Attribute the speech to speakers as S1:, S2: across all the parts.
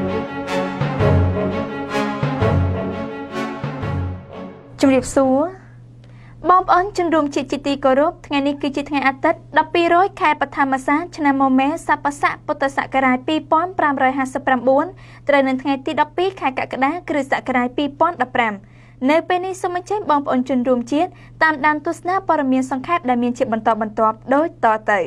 S1: ជំរាបសួរបងប្អូនជនរួមជាតិជាទីគោរពថ្ងៃនេះគឺជាថ្ងៃអាទិត្យ1200ខែបឋមសាឆ្នាំមមែសប្បស័កពុទ្ធសករាជ2559ត្រូវនៅថ្ងៃទី12ខែកក្កដាគ្រិស្តសករាជ2015នៅពេលនេះសូមអញ្ជើញបងប្អូនជនរួមជាតិតាមដានទស្សនាព័ត៌មានសង្ខេបដែលមានជាបន្តបន្ទាប់ដូចតទៅ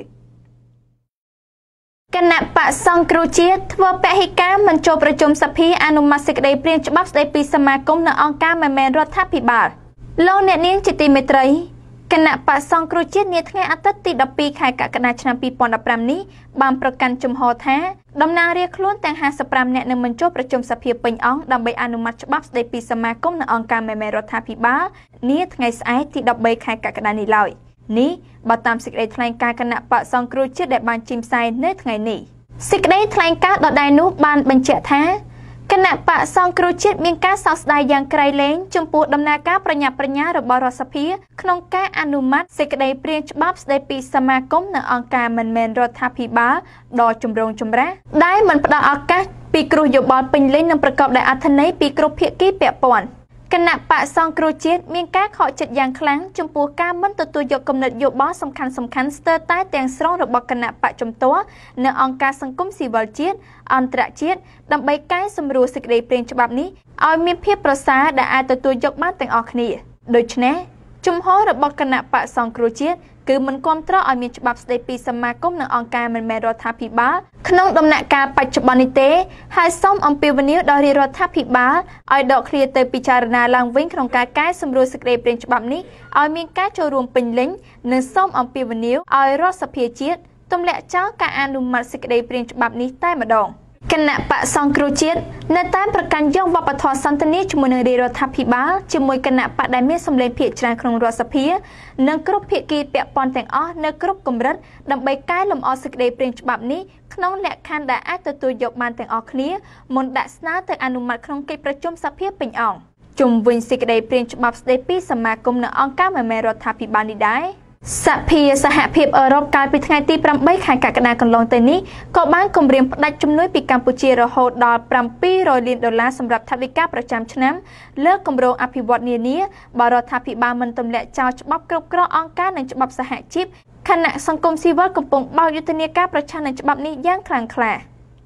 S1: គណៈបកសង្គ្រោះជាតិធ្វើពហិការមិនចូលប្រជុំសភាអនុម័តសេចក្តីព្រាងច្បាប់ស្តីពីសមាគមនៅអង្គការមិនមែនរដ្ឋាភិបាលលោកអ្នកនាងជាទីមេត្រីគណៈបកសង្គ្រោះជាតិនាថ្ងៃអាទិត្យទី12ខែកក្កដាឆ្នាំ2015នេះបានប្រកាន់ជំហរថាតំណាងរាស្ត្រខ្លួនទាំង55នាក់នឹងមិនចូលប្រជុំសភាពេញអង្គដើម្បីអនុម័តច្បាប់ស្តីពីសមាគមនៅអង្គការមិនមែនរដ្ឋាភិបាលនាថ្ងៃស្អែកទី13ខែកក្កដានេះឡើយនេះបើតាមសេចក្តីថ្លែងការណ៍គណៈបកសង្គ្រោះជាតិដែលបានចេញផ្សាយនៅថ្ងៃនេះសេចក្តីថ្លែងការណ៍ដដែលនោះបានបញ្ជាក់ថាគណៈបកសង្គ្រោះជាតិមានការសោកស្ដាយយ៉ាងក្រៃលែងចំពោះដំណើរការប្រញាប់ប្រញាល់របស់រដ្ឋសភាក្នុងការអនុម័តសេចក្តីព្រាងច្បាប់ស្តីពីសមាគមនៅអង្គការមិនមែនរដ្ឋាភិបាលដ៏ចម្រូងចម្រាសដែលមិនផ្ដល់ឱកាសពីគ្រោះយោបល់ពេញលេញនិងប្រកបដោយអត្ថន័យពីគ្រប់ភាគីពាក់ព័ន្ធគណៈបកសង្គ្រោះជាតិមានការខកចិត្តយ៉ាងខ្លាំងចំពោះការមិនទទួលយកគំនិតយោបល់សំខាន់ស្ទើរតែទាំងស្រុងរបស់គណៈបកជំទាស់នៅអង្គការសង្គមស៊ីវិលជាតិអន្តរជាតិដើម្បីកែសម្រួលសេចក្តីព្រាងច្បាប់នេះឲ្យមានភាពប្រសើរដែលអាចទទួលយកបានទាំងអស់គ្នាដូច្នេះជំហររបស់គណៈបកសង្គ្រោះជាតិគឺមិនគាំទ្រឲ្យមានច្បាប់ស្តីពីសមាគមនិងអង្គការមិនមែនរដ្ឋាភិបាលក្នុងដំណាក់កាលបច្ចុប្បន្ននេះទេហើយសូមអំពាវនាវដល់រាជរដ្ឋាភិបាលឲ្យដកឃ្លាទៅពិចារណាឡើងវិញក្នុងការកែសម្រួលសេចក្តីព្រាងច្បាប់នេះឲ្យមានការចូលរួមពេញលេញនិងសូមអំពាវនាវឲ្យរដ្ឋសភាជាតិទម្លាក់ចោលការអនុម័តសេចក្តីព្រាងច្បាប់នេះតែម្ដងគណៈបកសង្គ្រោះជាតិនៅតែប្រកាន់យកវប្បធម៌សន្តិនិកជាមួយនឹងរាជរដ្ឋាភិបាលជាមួយគណៈបកដែលមានសម្លេងភាគច្រើនក្នុងរដ្ឋសភានិងគ្រប់ភាគីពាក់ព័ន្ធទាំងអស់នៅគ្រប់កម្រិតដើម្បីកែលម្អសេចក្តីព្រាងច្បាប់នេះក្នុងលក្ខខណ្ឌដែលអាចទទួលយកបានទាំងអស់គ្នាមុនដាក់ស្នើទៅអនុម័តក្នុងកិច្ចប្រជុំសភាពេញអង្គជុំវិញសេចក្តីព្រាងច្បាប់ស្តីពីសមាគមនៅអង្គការមិនមែនរដ្ឋាភិបាលនេះដែរសភាសហភាពអឺរ៉ុបកាលពីថ្ងៃទី8ខែកក្កដាកន្លងទៅនេះក៏បានគម្រាមផ្តាច់ជំនួយពីកម្ពុជារហូតដល់$700លានសម្រាប់ថវិកាប្រចាំឆ្នាំលើគម្រោងអភិវឌ្ឍនានាបើរដ្ឋាភិបាលមិនទម្លាក់ចោលច្បាប់គ្រប់គ្រងអង្គការនិងច្បាប់សហជីពគណៈសង្គមស៊ីវិលកំពុងបើកយុទ្ធនាការប្រឆាំងនឹងច្បាប់នេះយ៉ាងខ្លាំងក្លា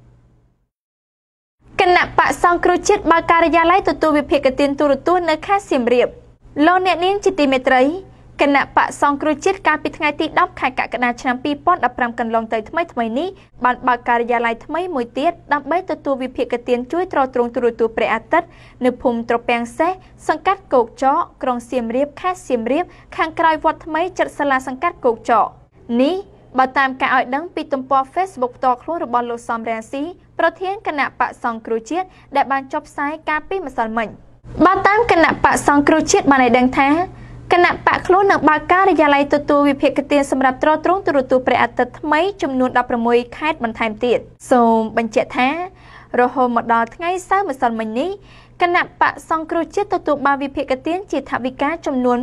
S1: គណៈបកសង្គ្រោះជាតិបើកការិយាល័យទទួលវិភាគទានទូរទស្សន៍នៅខេត្តសៀមរាបលោកអ្នកនាងជាទីមេត្រីគណៈបកសង្គ្រោះជាតិកាលពីថ្ងៃទី10ខែកក្កដាឆ្នាំ2015កន្លងទៅថ្មីនេះបានបើកការិយាល័យថ្មីមួយទៀតដើម្បីទទួលវិភាគទានជួយទ្រទ្រង់ទូរទស្សន៍ព្រះអាទិត្យនៅភូមិត្រពាំងសេះសង្កាត់គោកចកក្រុងសៀមរាបខេត្តសៀមរាបខាងក្រោយវត្តថ្មីជិតសាលាសង្កាត់គោកចកនេះបើតាមការឲ្យដឹងពីទំព័រ Facebook ផ្ទាល់ខ្លួនរបស់លោកសំរងស៊ីប្រធានគណៈបកសង្គ្រោះជាតិដែលបានចុះផ្សាយកាលពីម្សិលមិញបើតាមគណៈបកសង្គ្រោះជាតិបានឲ្យដឹងថាគណៈបកខ្លួននឹងបើកការិយាល័យទទួលវិភាគទានសម្រាប់ទ្រទ្រង់ទូរទស្សន៍ព្រះអាទិត្យថ្មីចំនួន16ខេត្តបន្ថែមទៀតសូមបញ្ជាក់ថារហូតមកដល់ថ្ងៃសៅរ៍ម្សិលមិញនេះគណៈបកសង្គ្រោះជាតិទទួលបានវិភាគទានជាថវិកាចំនួន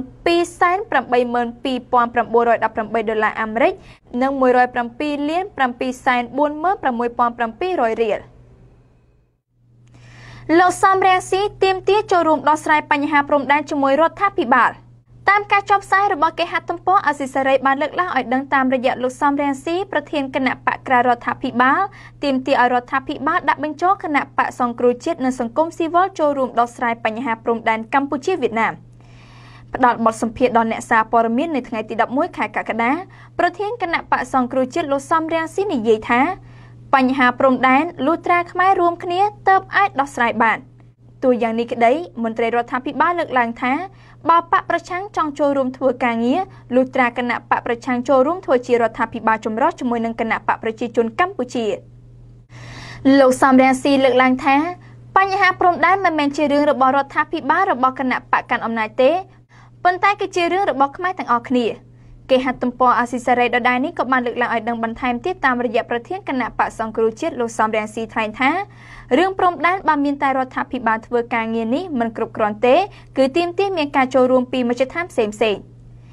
S1: $282,918 អាមេរិកនិង$107,746,700 រៀលលោកសំរងស៊ីទាមទារចូលរួមដោះស្រាយបញ្ហាព្រំដែនជាមួយរដ្ឋាភិបាលតាមការចុះផ្សាយរបស់គេហទំព័រអាស៊ីសេរីបានលើកឡើងឲ្យដឹងតាមរយៈលោកសំរងស៊ីប្រធានគណៈបកក្រៅរដ្ឋាភិបាលទាមទារឲ្យរដ្ឋាភិបាលដាក់បញ្ចូលគណៈបកសង្គ្រោះជាតិនិងសង្គមស៊ីវិលចូលរួមដោះស្រាយបញ្ហាព្រំដែនកម្ពុជាវៀតណាមផ្ដល់បទសម្ភាសន៍ដល់អ្នកសារព័ត៌មាននៅថ្ងៃទី11ខែកក្កដាប្រធានគណៈបកសង្គ្រោះជាតិលោកសំរងស៊ីនិយាយថាបញ្ហាព្រំដែនលុះត្រាខ្មែររួមគ្នាទើបអាចដោះស្រាយបានទោះយ៉ាងនេះក្តីមន្ត្រីរដ្ឋាភិបាលលើកឡើងថាបើបកប្រឆាំងចង់ចូលរួមធ្វើការងារលុះត្រាគណៈបកប្រឆាំងចូលរួមធ្វើជារដ្ឋាភិបាលចម្រុះជាមួយនឹងគណៈបកប្រជាជនកម្ពុជាលោកសំរងស៊ីលើកឡើងថាបញ្ហាព្រំដែនមិនមែនជារឿងរបស់រដ្ឋាភិបាលរបស់គណៈបកកាន់អំណាចទេប៉ុន្តែគឺជារឿងរបស់ខ្មែរទាំងអស់គ្នាគេហទំព័រអាស៊ីសេរីដដែលនេះក៏បានលើកឡើងឲ្យដឹងបន្ថែមទៀតតាមរយៈប្រធានគណៈបកសង្គ្រោះជាតិលោកសំរងស៊ីថ្លែងថារឿងព្រំដែនបើមានតែរដ្ឋាភិបាលធ្វើការងារនេះមិនគ្រប់គ្រាន់ទេគឺទាមទារមានការចូលរួមពីមជ្ឈដ្ឋានផ្សេង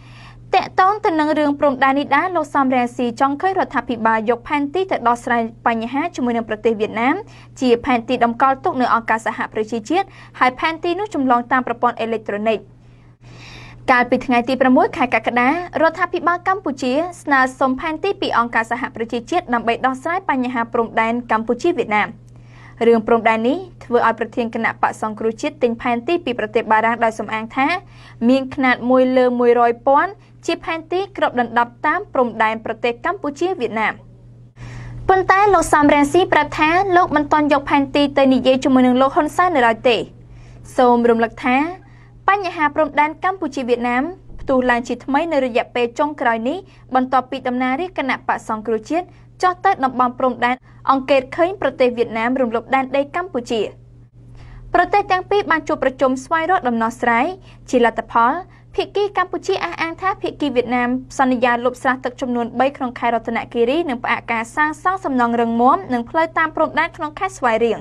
S1: តកតងទៅនឹងរឿងព្រំដែននេះដែរលោកសំរងស៊ីចង់ឃើញរដ្ឋាភិបាលយកផែនទីទៅដោះស្រាយបញ្ហាជាមួយនឹងប្រទេសវៀតណាមជាផែនទីតម្កល់ទុកនៅអង្គការសហប្រជាជាតិហើយផែនទីនោះចម្លងតាមប្រព័ន្ធអេឡិចត្រូនិកកាលពីថ្ងៃទី6ខែកក្កដារដ្ឋាភិបាលកម្ពុជាស្នើសុំផែនទីពីអង្គការសហប្រជាជាតិដើម្បីដោះស្រាយបញ្ហាព្រំដែនកម្ពុជាវៀតណាមរឿងព្រំដែននេះធ្វើឲ្យប្រធានគណៈបក្សសង្គ្រោះជាតិទិញផែនទីពីប្រទេសបារាំងដោយសំអាងថាមានຂະຫນាត1លើ100,000ជាផែនទីគ្របដណ្ដប់តាមព្រំដែនប្រទេសកម្ពុជាវៀតណាមប៉ុន្តែលោកសំរងស៊ីប្រាប់ថាលោកមិនទាន់យកផែនទីទៅនិយាយជាមួយនឹងលោកហ៊ុនសែននៅឡើយទេសូមរំលឹកថាបញ្ហាព្រំដែនកម្ពុជាវៀតណាមផ្ទុះឡើងជាថ្មីនៅរយៈពេលចុងក្រោយនេះបន្ទាប់ពីដំណើររាជគណៈបក្សសង្គ្រោះជាតិចុះទៅតំបន់ព្រំដែនអង្កេតឃើញប្រទេសវៀតណាមរំលោភដែនដីកម្ពុជាប្រទេសទាំងពីរបានជួបប្រជុំស្វែងរកដំណោះស្រាយជាលទ្ធផលភាគីកម្ពុជាអះអាងថាភាគីវៀតណាមសន្យាលុបស្រះទឹកចំនួន3ក្នុងខេត្តរតនគិរីនិងផ្អាកការសាងសង់សំណង់រឹងមាំនិងផ្លូវតាមព្រំដែនក្នុងខេត្តស្វាយរៀង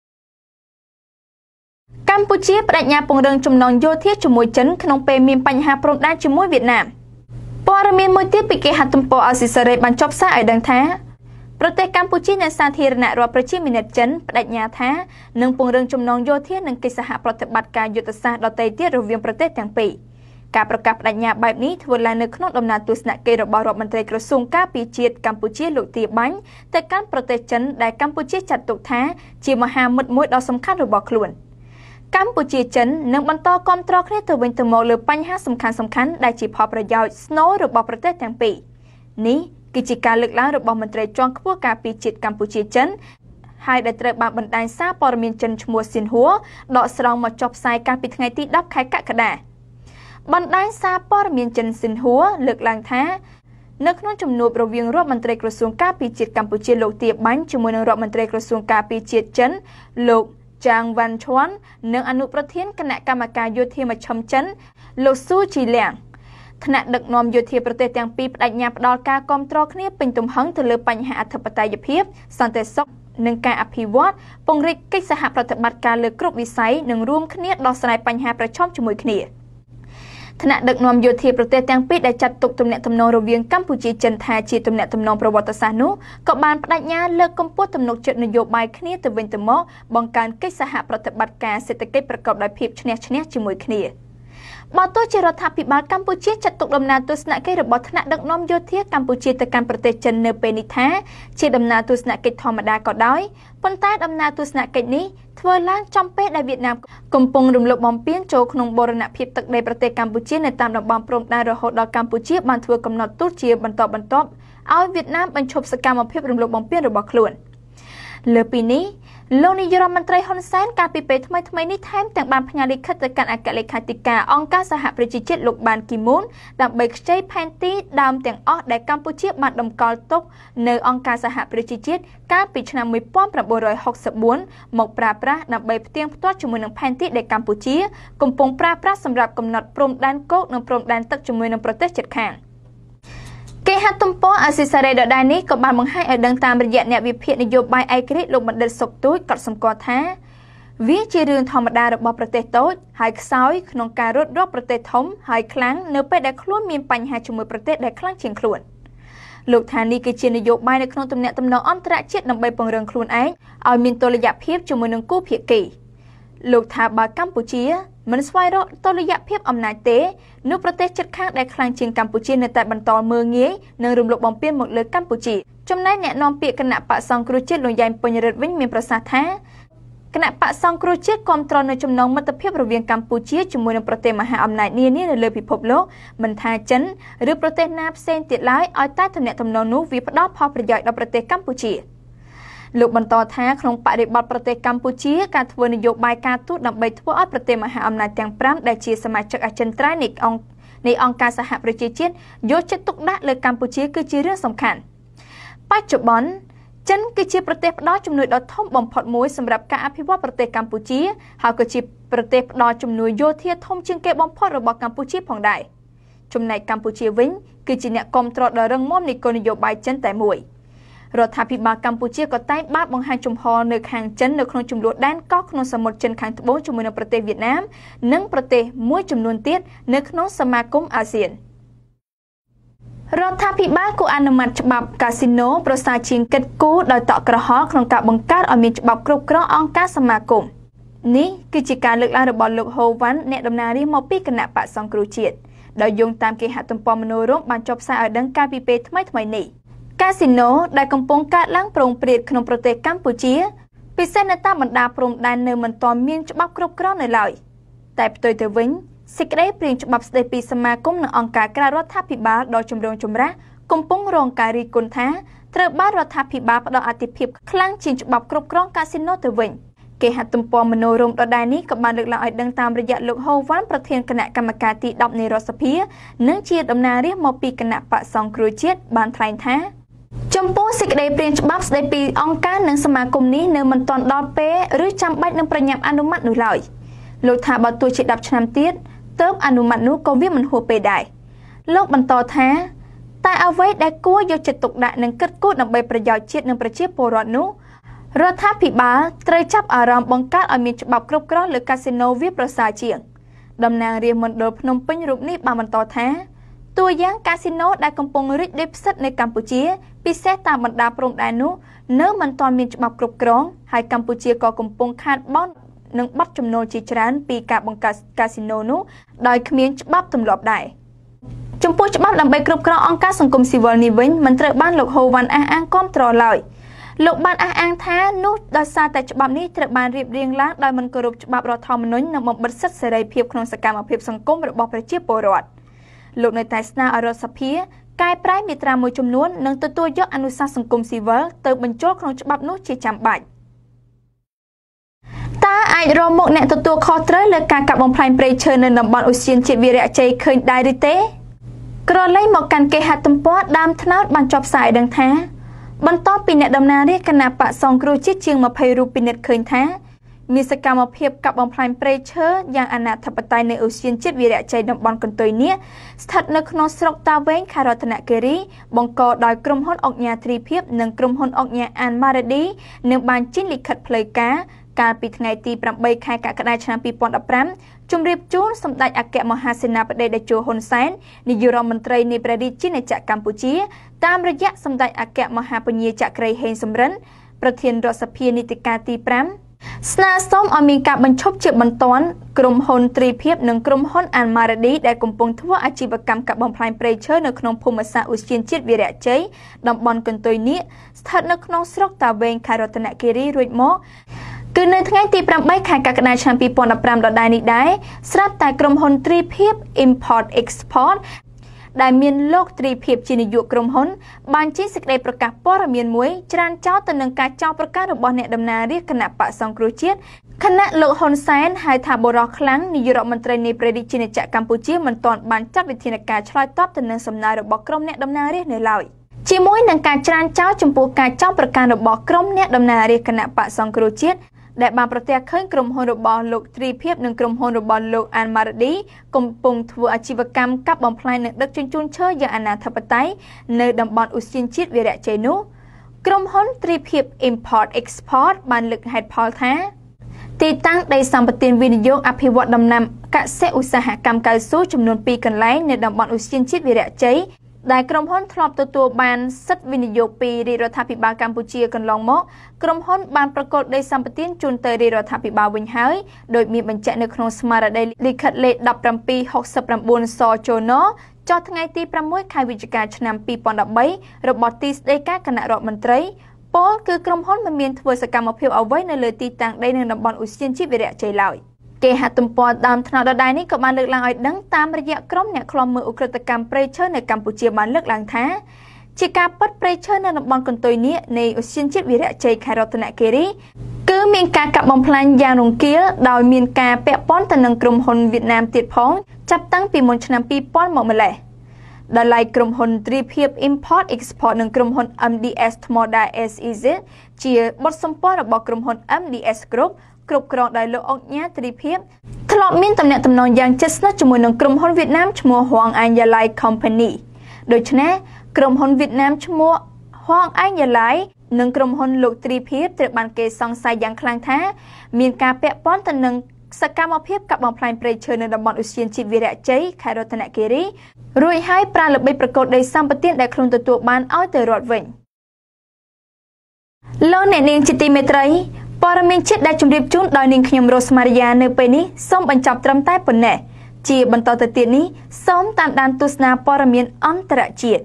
S1: កម្ពុជាបដិញ្ញាពង្រឹងចំណងយោធាជាមួយចិនក្នុងពេលមានបញ្ហាព្រំដែនជាមួយវៀតណាមព័ត៌មានមួយទៀតពីគេហទំព័រអស៊ីសេរីបានចុះផ្សាយឲ្យដឹងថាប្រទេសកម្ពុជានិងសាធារណរដ្ឋប្រជាមានិតចិនបដិញ្ញាថានឹងពង្រឹងចំណងយោធានិងកិច្ចសហប្រតិបត្តិការយុទ្ធសាស្ត្រដទៃទៀតរវាងប្រទេសទាំងពីរការប្រកាសបដិញ្ញាបែបនេះធ្វើឡើងនៅក្នុងដំណើរទស្សនកិច្ចរបស់រដ្ឋមន្ត្រីក្រសួងការពារជាតិកម្ពុជាលោកទាបាញ់ទៅកាន់ប្រទេសចិនដែលកម្ពុជាចាត់ទុកថាជាមហាមិត្តមួយដ៏សំខាន់របស់ខ្លួនកម្ពុជាចិននឹងបន្តគាំទ្រគ្នាទៅវិញទៅមកលើបញ្ហាសំខាន់ៗដែលជាផលប្រយោជន៍ស្នូលរបស់ប្រទេសទាំងពីរនេះគឺជាការលើកឡើងរបស់មន្ត្រីជាន់ខ្ពស់ការពារជាតិកម្ពុជាចិនហើយដែលត្រូវបានបណ្ដាញសារព័ត៌មានចិនឈ្មោះស៊ីនហួរដកស្រង់មកចុះផ្សាយកាលពីថ្ងៃទី10ខែកក្កដាបណ្ដាញសារព័ត៌មានចិនស៊ីនហួរលើកឡើងថានៅក្នុងជំនួបរវាងរដ្ឋមន្ត្រីក្រសួងការពារជាតិកម្ពុជាលោកទាបាញ់ជាមួយនឹងរដ្ឋមន្ត្រីក្រសួងការពារជាតិចិនលោកចាងវ៉ាន់ឈួននិងអនុប្រធានគណៈកម្មការយោធាមជ្ឈិមចិនលោកស៊ូជីលៀងថ្នាក់ដឹកនាំយោធាប្រទេសទាំងពីរបដិញ្ញាផ្ដល់ការគាំទ្រគ្នាពេញទំហឹងទៅលើបញ្ហាអធិបតេយ្យភាពសន្តិសុខនិងការអភិវឌ្ឍពង្រីកកិច្ចសហប្រតិបត្តិការលើគ្រប់វិស័យនិងរួមគ្នាដោះស្រាយបញ្ហាប្រឈមជាមួយគ្នាថ្នាក់ដឹកនាំយោធាប្រទេសទាំងពីរដែលចាត់ទុកទំនាក់ទំនងរវាងកម្ពុជាចិនថាជាទំនាក់ទំនងប្រវត្តិសាស្ត្រនោះក៏បានបដិញ្ញាលើកកម្ពស់ទំនុកចិត្តនយោបាយគ្នាទៅវិញទៅមកបង្កើនកិច្ចសហប្រតិបត្តិការសេដ្ឋកិច្ចប្រកបដោយភាពឈ្នះឈ្នះជាមួយគ្នាបើទោះជារដ្ឋាភិបាលកម្ពុជាចាត់ទុកដំណើរទស្សនកិច្ចរបស់ថ្នាក់ដឹកនាំយោធាកម្ពុជាទៅកាន់ប្រទេសចិននៅពេលនេះថាជាដំណើរទស្សនកិច្ចធម្មតាក៏ដោយប៉ុន្តែដំណើរទស្សនកិច្ចនេះធ្វើឡើងចំពេលដែលវៀតណាមកំពុងរំលោភបំពានចូលក្នុងបូរណភាពទឹកដីប្រទេសកម្ពុជានៅតាមតំបន់ព្រំដែនរហូតដល់កម្ពុជាបានធ្វើកំណត់ទោសជាបន្តបន្ទាប់ឲ្យវៀតណាមបញ្ឈប់សកម្មភាពរំលោភបំពានរបស់ខ្លួនលើពីនេះលោកនាយរដ្ឋមន្ត្រីហ៊ុនសែនកាលពីពេលថ្មីៗនេះថែមទាំងបានផ្ញើលិខិតទៅកាន់អគ្គលេខាធិការអង្គការសហប្រជាជាតិលោកបានគីមូនដើម្បីខ្ចីផែនទីដើមទាំងអស់ដែលកម្ពុជាបានតម្កល់ទុកនៅអង្គការសហប្រជាជាតិកាលពីឆ្នាំ1964មកប្រើប្រាស់ដើម្បីផ្ទៀងផ្ទាត់ជាមួយនឹងផែនទីដែលកម្ពុជាកំពុងប្រើប្រាស់សម្រាប់កំណត់ព្រំដែនគោកនិងព្រំដែនទឹកជាមួយនឹងប្រទេសជិតខាងគេហទំព័រអស៊ីសេរីដដែលនេះក៏បានបង្ហាញឲ្យដឹងតាមរយៈអ្នកវិភាគនយោបាយឯករាជ្យលោកបណ្ឌិតសុកទូចក៏សម្គាល់ថាវាជារឿងធម្មតារបស់ប្រទេសតូចហើយខ្សោយក្នុងការរត់រកប្រទេសធំហើយខ្លាំងនៅពេលដែលខ្លួនមានបញ្ហាជាមួយប្រទេសដែលខ្លាំងជាងខ្លួនលោកថានេះគឺជានយោបាយនៅក្នុងទំនាក់ទំនងអន្តរជាតិដើម្បីពង្រឹងខ្លួនឯងឲ្យមានតុល្យភាពជាមួយនឹងគូភាគីលោកថាបើកម្ពុជាមិនស្វែងរកតុល្យភាពអំណាចទេនោះប្រទេសជិតខាងដែលខ្លាំងជាងកម្ពុជានៅតែបន្តមើលងាយនិងរំលោភបំពានមកលើកម្ពុជាចំណែកអ្នកនាំពាក្យគណៈបក្សសង្គ្រោះជាតិលោកយ៉ែមពេញរិទ្ធវិញមានប្រសាសន៍ថាគណៈបក្សសង្គ្រោះជាតិគាំទ្រនៅចំណងមិត្តភាពរវាងកម្ពុជាជាមួយនឹងប្រទេសមហាអំណាចនានានៅលើពិភពលោកមិនថាចិនឬប្រទេសណាផ្សេងទៀតឡើយឲ្យតែទំនាក់ទំនងនោះវាផ្ដល់ផលប្រយោជន៍ដល់ប្រទេសកម្ពុជាលោកបន្តថាក្នុងបរិបទប្រទេសកម្ពុជាការធ្វើនយោបាយការទូតដើម្បីធ្វើឲ្យប្រទេសមហាអំណាចទាំង5ដែលជាសមាជិកអចិន្ត្រៃយ៍នៃអង្គការសហប្រជាជាតិយកចិត្តទុកដាក់លើកម្ពុជាគឺជារឿងសំខាន់បច្ចុប្បន្នចិនគឺជាប្រទេសផ្ដល់ជំនួយដ៏ធំបំផុតមួយសម្រាប់ការអភិវឌ្ឍប្រទេសកម្ពុជាហើយក៏ជាប្រទេសផ្ដល់ជំនួយយោធាធំជាងគេបំផុតរបស់កម្ពុជាផងដែរចំណែកកម្ពុជាវិញគឺជាអ្នកគាំទ្រដ៏រឹងមាំនៃគោលនយោបាយចិនតែមួយរដ្ឋាភិបាលកម្ពុជាក៏តែងបានបង្ហាញជំហរនៅខាងចិននៅក្នុងចំនួនដែនកោះក្នុងសមុទ្រចិនខាងត្បូងជាមួយនឹងប្រទេសវៀតណាមនិងប្រទេសមួយចំនួនទៀតនៅក្នុងសមាគមអាស៊ានរដ្ឋាភិបាលគួរអនុម័តច្បាប់កាស៊ីណូប្រសើរជាងគិតគូរដោយតក់ក្រហល់ក្នុងការបង្កើតឲ្យមានច្បាប់គ្រប់គ្រងអង្គការសមាគមនេះគឺជាការលើកឡើងរបស់លោកហូវ៉ាន់អ្នកតំណាងរាស្ត្រមកពីគណៈបក្សសង្គ្រោះជាតិដោយយោងតាមគេហទំព័រមនោរម្យបានចុះផ្សាយឲ្យដឹងកាលពីពេលថ្មីនេះកាស៊ីណូដែលកំពុងកើតឡើងប្រងព្រាតក្នុងប្រទេសកម្ពុជាពិសេសនៅតាមបណ្ដាព្រំដែននៅមិនទាន់មានច្បាប់គ្រប់គ្រងនៅឡើយតែផ្ទុយទៅវិញសេចក្តីព្រាងច្បាប់ស្តីពីសមាគមនិងអង្គការក្រៅរដ្ឋាភិបាលដ៏ចម្រូងចម្រាសកំពុងរងការរិះគន់ថាត្រូវបានរដ្ឋាភិបាលផ្ដល់អាទិភាពខ្លាំងជាងច្បាប់គ្រប់គ្រងកាស៊ីណូទៅវិញគេហទំព័រមនោរម្យដដែលនេះក៏បានលើកឡើងឲ្យដឹងតាមរយៈលោកហូវ៉ាន់ប្រធានគណៈកម្មការទី10នៃរដ្ឋសភានិងជាតំណាងរាស្ត្រមកពីគណៈបក្សសង្គ្រោះជាតិបានថ្លែងថាចំពោះសេចក្តីព្រាងច្បាប់ស្តីពីអង្គការនិងសមាគមនេះនៅមិនទាន់ដល់ពេលឬចាំបាច់នឹងប្រញាប់អនុម័តនោះឡើយលោកថាបើទោះជា10ឆ្នាំទៀតទើបអនុម័តនោះក៏វាមិនហួសពេលដែរលោកបន្តថាតែអ្វីដែលគួរយកចិត្តទុកដាក់និងគិតគូរដើម្បីប្រយោជន៍ជាតិនិងប្រជាពលរដ្ឋនោះរដ្ឋាភិបាលត្រូវចាប់អារម្មណ៍បង្កើតឲ្យមានច្បាប់គ្រប់គ្រងលើកាស៊ីណូវាប្រសើរជាងតំណាងរាស្ត្រមណ្ឌលភ្នំពេញរូបនេះបានបន្តថាតួយ៉ាងកាស៊ីណូដែលកំពុងរីកដេកផ្សិតនៅកម្ពុជាពិសេសតាមបណ្ដាព្រំដែននោះនៅមិនទាន់មានច្បាប់គ្រប់គ្រងហើយកម្ពុជាក៏កំពុងខាតបង់នឹងបាត់ចំណូលជាច្រើនពីការបង្កើតកាស៊ីណូនោះដោយគ្មានច្បាប់ទម្លាប់ដែរចំពោះច្បាប់ដើម្បីគ្រប់គ្រងអង្គការសង្គមស៊ីវិលនេះវិញមិនត្រូវបានលោកហូវ៉ាន់អះអាងគាំទ្រឡើយលោកបានអះអាងថានោះដោយសារតែច្បាប់នេះត្រូវបានរៀបរៀងឡើងដោយមិនគោរពច្បាប់រដ្ឋធម្មនុញ្ញនិងបំបិទសិទ្ធិសេរីភាពក្នុងសកម្មភាពសង្គមរបស់ប្រជាពលរដ្ឋលោកនៅតែស្នើឲ្យរដ្ឋសភាកែប្រែមាត្រាមួយចំនួននិងទទួលយកអនុសាសន៍សង្គមស៊ីវិលទៅបញ្ចូលក្នុងច្បាប់នោះជាចាំបាច់តើអាចរកមុខអ្នកទទួលខុសត្រូវលើការកាប់បំផ្លាញព្រៃឈើនៅតំបន់ឧទ្យានជាតិវីរៈជ័យឃើញដែរឬទេក្រឡេកមកកាន់គេហទំព័រដើមថ្នោតបានចុះផ្សាយដឹងថាបន្ទាប់ពីអ្នកតំណាងរាស្ត្រគណៈបក្សសង្គ្រោះជាតិជាង20រូបពិនិត្យឃើញថាមានសកម្មភាពកាប់បំផ្លាញព្រៃឈើយ៉ាងអនាធិបតេយ្យនៅឧទ្យានជាតិវីរៈជ័យតំបន់កន្ទុយនេះស្ថិតនៅក្នុងស្រុកតាវែងខេត្តរតនគិរីបង្កដោយក្រុមហ៊ុនអុកញ៉ាទ្រីភិបនិងក្រុមហ៊ុនអុកញ៉ាអានម៉ារ៉ាឌីនឹងបានចេញលិខិតផ្លូវការកាលពីថ្ងៃទី8ខែកក្កដាឆ្នាំ2015ជម្រាបជូនសម្ដេចអគ្គមហាសេនាបតីតេជោហ៊ុនសែននាយករដ្ឋមន្ត្រីនៃព្រះរាជាណាចក្រកម្ពុជាតាមរយៈសម្ដេចអគ្គមហាពញាចក្រីហេងសំរិនប្រធានរដ្ឋសភានីតិកាលទី5ស្នើសុំឲ្យមានការបញ្ឈប់ជាបន្ទាន់ក្រុមហ៊ុនទ្រីភិបនិងក្រុមហ៊ុនអានម៉ារ៉ាឌីដែលកំពុងធ្វើអាជីវកម្មកាប់បំផ្លាញព្រៃឈើនៅក្នុងភូមិសាស្ត្រឧទ្យានជាតិវីរៈជ័យតំបន់កន្ទុយនេះស្ថិតនៅក្នុងស្រុកតាវែងខេត្តរតនគិរីរួចមកគឺនៅថ្ងៃទី8ខែកក្កដាឆ្នាំ2015ដដែលនេះដែរស្រាប់តែក្រុមហ៊ុនទ្រីភិប Import Export ដែលមានលោកទ្រីភិបជានាយកក្រុមហ៊ុនបានចេញសេចក្តីប្រកាសព័ត៌មានមួយច្រានចោលទៅនឹងការចោទប្រកាន់របស់អ្នកតំណាងរាស្ត្រគណៈបក្សសង្គ្រោះជាតិខណៈលោកហ៊ុនសែនហៅថាបរិសុទ្ធខ្លាំងនាយករដ្ឋមន្ត្រីនៃព្រះរាជាណាចក្រកម្ពុជាមិនទាន់បានចាត់វិធានការឆ្លើយតបទៅនឹងសំណើរបស់ក្រុមអ្នកតំណាងរាស្ត្រនៅឡើយជាមួយនឹងការច្រានចោលចំពោះការចោទប្រកាន់របស់ក្រុមអ្នកតំណាងរាស្ត្រគណៈបក្សសង្គ្រោះជាតិដែលបានប្រទះឃើញក្រុមហ៊ុនរបស់លោកទ្រីភិបនិងក្រុមហ៊ុនរបស់លោកអានម៉ារ៉ាឌីកំពុងធ្វើអាជីវកម្មកាប់បំផ្លាញនិងដឹកជញ្ជូនឈើយ៉ាងអនាធិបតេយ្យនៅតំបន់ឧទ្យានជាតិវីរៈជ័យនោះក្រុមហ៊ុនទ្រីភិប Import Export បានលើកហេតុផលថាទីតាំងដីសម្បត្តិវិនិយោគអភិវឌ្ឍដំណាំកសិឧស្សាហកម្មកៅស៊ូចំនួន2កន្លែងនៅតំបន់ឧទ្យានជាតិវីរៈជ័យដែលក្រុមហ៊ុនធ្លាប់ទទួលបានសិទ្ធិវិនិយោគពីរាជរដ្ឋាភិបាលកម្ពុជាកន្លងមកក្រុមហ៊ុនបានប្រកល់ដីសម្បត្តិជូនទៅរាជរដ្ឋាភិបាលវិញហើយដោយមានបញ្ជាក់នៅក្នុងស្មារតីលិខិតលេខ1769សជនចុះថ្ងៃទី6ខែវិច្ឆិកាឆ្នាំ2013របស់ទីស្តីការគណៈរដ្ឋមន្ត្រីពោលគឺក្រុមហ៊ុនមិនមានធ្វើសកម្មភាពអ្វីនៅលើទីតាំងដីនៅតំបន់ឧទ្យានជាតិវីរៈជ័យឡើយគេហទំព័រដើមថ្នោតដដែលនេះក៏បានលើកឡើងឲ្យដឹងតាមរយៈក្រុមអ្នកឃ្លាំមើលឧក្រិដ្ឋកម្មព្រៃឈើនៅកម្ពុជាបានលើកឡើងថាជាការពិតព្រៃឈើនៅតំបន់កន្ទុយនេះនៃឧទ្យានជាតិវីរៈជ័យខេត្តរតនគិរីគឺមានការកាប់បំផ្លាញយ៉ាងរង្គាលដោយមានការពាក់ព័ន្ធទៅនឹងក្រុមហ៊ុនវៀតណាមទៀតផងចាប់តាំងពីមុនឆ្នាំ2000មកម្លេះដោយឡែកក្រុមហ៊ុនទ្រីភិប Import Export និងក្រុមហ៊ុន MDS ថ្មដា SEZ ជាបុតសម្ព័ន្ធរបស់ក្រុមហ៊ុន MDS Groupគ្រប់គ្រងដោយលោកអុកញ៉ាទ្រីភិបធ្លាប់មានទំនាក់ទំនងយ៉ាងជិតស្និទ្ធជាមួយនឹងក្រុមហ៊ុនវៀតណាមឈ្មោះ Huang Angyalai Company ដូច្នេះក្រុមហ៊ុនវៀតណាមឈ្មោះ Huang Angyalai និងក្រុមហ៊ុនលោកទ្រីភិបត្រូវបានគេសង្ស័យយ៉ាងខ្លាំងថាមានការពាក់ព័ន្ធទៅនឹងសកម្មភាពកាប់បំផ្លាញព្រៃឈើនៅតំបន់ឧទ្យានជាតិវីរៈជ័យខេត្តរតនគិរីរួចហើយប្រើល្បិចប្រកួតដីសម្បត្តិដែលខ្លួនទទួលបានឲ្យទៅរដ្ឋវិញលោកអ្នកនាងជាទីមេត្រីព័ត៌មានជាតិដែលជម្រាបជូនដោយនាងខ្ញុំរស់ម៉ារីយ៉ានៅពេលនេះសូមបញ្ចប់ត្រឹមតែប៉ុណ្ណេះជាបន្តទៅទៀតនេះសូមតាមដានទស្សនាព័ត៌មានអន្តរជាតិ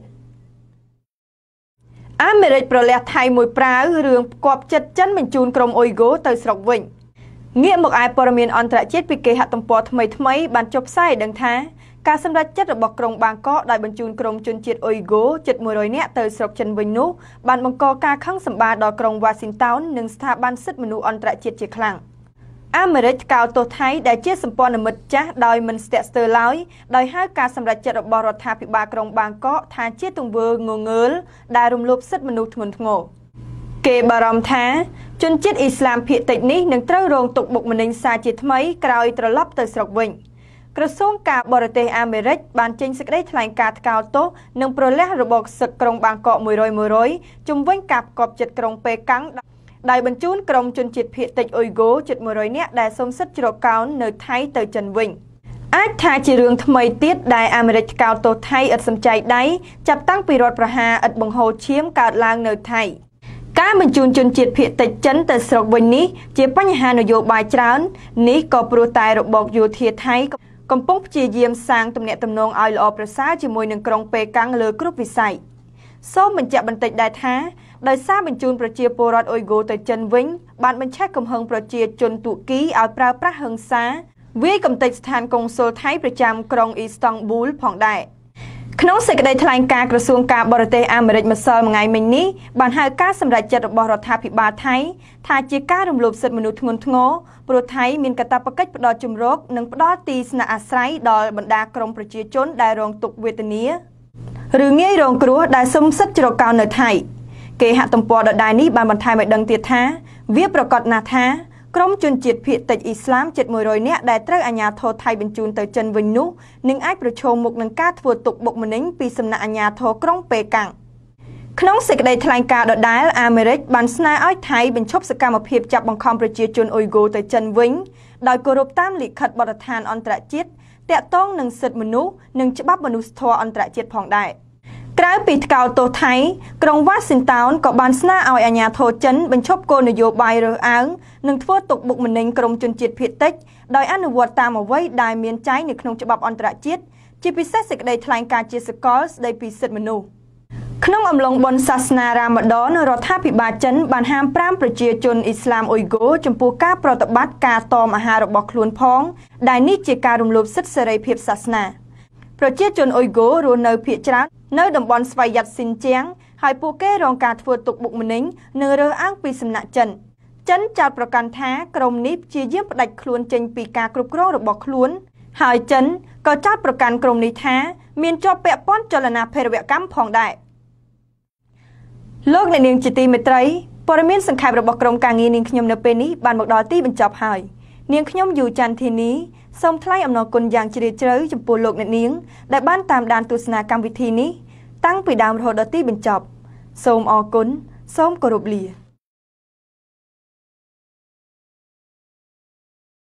S1: អាមេរិកប្រលះថៃមួយប្រាវរឿងផ្គាប់ចិត្តចិនបញ្ជូនក្រុមអ៊ុយហ្គោទៅស្រុកវិញងាកមកឯព័ត៌មានអន្តរជាតិពីគេហទំព័រថ្មីបានចុះផ្សាយដឹងថាការសម្រេចចិត្តរបស់ក្រុងបាងកកដោយបញ្ជូនក្រុមជនជាតិអ៊ុយហ្គោជិត100នាក់ទៅស្រុកចិនវិញនោះបានបង្កការខឹងសម្បារដល់ក្រុងវ៉ាស៊ីនតោននិងស្ថាប័នសិទ្ធិមនុស្សអន្តរជាតិជាខ្លាំងអាមេរិកកោតទោសថៃដែលជាសម្ព័ន្ធមិត្តចាស់ដោយមិនស្ទាក់ស្ទើរឡើយដោយហៅការសម្រេចចិត្តរបស់រដ្ឋាភិបាលក្រុងបាងកកថាជាទង្វើងងើលដែលរំលោភសិទ្ធិមនុស្សធ្ងន់ធ្ងរគេបារម្ភថាជនជាតិអ៊ីស្លាមភាគតិចនេះនឹងត្រូវរងទុក្ខបុកម្នេញសារជាថ្មីក្រោយត្រឡប់ទៅស្រុកវិញក្រសួងការបរទេសអាមេរិកបានចេញសេចក្តីថ្លែងការណ៍ថ្កោលទោសនិងប្រលះរបបសឹកក្រុងបាងកក100ជំវិញការផ្គាប់ចិត្តក្រុងប៉េកាំងដោយបញ្ជូនក្រុមជនជាតិភាគតិចអ៊ុយហ្គោជិត100នាក់ដែលសូមសិទ្ធិជ្រកកោននៅថៃទៅចិនវិញអាចថាជារឿងថ្មីទៀតដែលអាមេរិកកោតទោសថៃឥតសំចៃដៃចាប់តាំងពីរដ្ឋប្រហារឥតបង្ហូរឈាមកើតឡើងនៅថៃការបញ្ជូនជនជាតិភាគតិចចិនទៅស្រុកវិញនេះជាបញ្ហានយោបាយច្រើននេះក៏ព្រោះតែរបបយោធាថៃកំពុងព្យាយាមសាងទំនាក់ទំនងឲ្យល្អប្រសើរជាមួយនឹងក្រុងប៉េកាំងលើគ្រប់វិស័យសូមបញ្ជាក់បន្តិចដែរថាដោយសារបញ្ជូនប្រជាពលរដ្ឋអ៊ុយហ្គោទៅចិនវិញបានបញ្ឆេះកំហឹងប្រជាជនទូគីឲ្យប្រើប្រាស់ហិង្សាវាយកំទេចស្ថានកុងស៊ុលថៃប្រចាំក្រុងអ៊ីស្តង់ប៊ូលផងដែរក្នុងសេចក្តីថ្លែងការណ៍ក្រសួងការបរទេសអាមេរិកម្សិលថ្ងៃមិញនេះបានហៅការសម្រេចចិត្តរបស់រដ្ឋាភិបាលថៃថាជាការរំលោភសិទ្ធិមនុស្សធ្ងន់ធ្ងរព្រោះថៃមានកាតព្វកិច្ចផ្ដល់ជំរកនិងផ្ដល់ទីស្នាក់អាស្រ័យដល់បណ្ដាក្រុមប្រជាជនដែលរងទុក្ខវេទនាឬងាយរងគ្រោះដែលសុំសិទ្ធិជ្រកកោននៅថៃគេហទំព័រដដែលនេះបានបន្ថែមឲ្យដឹងទៀតថាវាប្រកាសណាស់ថាក្រុមជនជាតិភាគតិចអ៊ីស្លាមជិត100នាក់ដែលត្រូវអាជ្ញាធរថៃបញ្ជូនទៅចិនវិញនោះនឹងអាចប្រឈមមុខនឹងការធ្វើទុកបុកម្នេញពីសំណាក់អាជ្ញាធរក្រុងប៉េកាំងក្នុងសេចក្តីថ្លែងការណ៍ដដែលអាមេរិកបានស្នើឲ្យថៃបញ្ឈប់សកម្មភាពចាប់បង្ខំប្រជាជនអ៊ុយហ្គោទៅចិនវិញដោយគោរពតាមលិខិតបទដ្ឋានអន្តរជាតិទាក់ទងនឹងសិទ្ធិមនុស្សនិងច្បាប់មនុស្សធម៌អន្តរជាតិផងដែរក្រៅពីថ្កោលទោសថៃក្រុងវ៉ាស៊ីនតោនក៏បានស្នើឲ្យអាជ្ញាធរចិនបញ្ឈប់គោលនយោបាយរើសអើងនិងធ្វើទុកបុកម្នេញក្រុមជនជាតិភាគតិចដោយអនុវត្តតាមអ្វីដែលមានចែងនៅក្នុងច្បាប់អន្តរជាតិជាពិសេសសេចក្តីថ្លែងការណ៍ជាសកលស្តីពីសិទ្ធិមនុស្សក្នុងអំឡុងបុណ្យសាសនារ៉ាម៉ាដនរដ្ឋាភិបាលចិនបានហាម5ប្រជាជនអ៊ីស្លាមអ៊ុយហ្គោចំពោះការប្រតិបត្តិការតមអាហាររបស់ខ្លួនផងដែលនេះជាការរំលោភសិទ្ធិសេរីភាពសាសនាប្រជាជនអ៊ុយហ្គោរស់នៅភាគច្រើននៅតំបន់ស្វយ័តស៊ីនជាងហើយពួកគេរងការធ្វើទុកបុកម្នេញនិងរើសអើងពីសំណាក់ចិនចោទប្រកាន់ថាក្រុមនេះព្យាយាមផ្ដាច់ខ្លួនចេញពីការគ្រប់គ្រងរបស់ខ្លួនហើយចិនក៏ចោទប្រកាន់ក្រុមនេះថាមានជាប់ពាក់ព័ន្ធចលនាភេរវកម្មផងដែរលោកអ្នកនាងជាទីមេត្រីព័ត៌មានសង្ខេបរបស់ក្រុមការងារនាងខ្ញុំនៅពេលនេះបានមកដល់ទីបញ្ចប់ហើយនាងខ្ញុំយូច័ន្ទធានីសូមថ្លែងអំណរគុណយ៉ាងជ្រាលជ្រៅចំពោះលោកអ្នកនាងដែលបានតាមដានទស្សនាកម្មវិធីនេះតាំងពីដើមរហូតដល់ទីបញ្ចប់សូមអរគុណសូមគោរពលា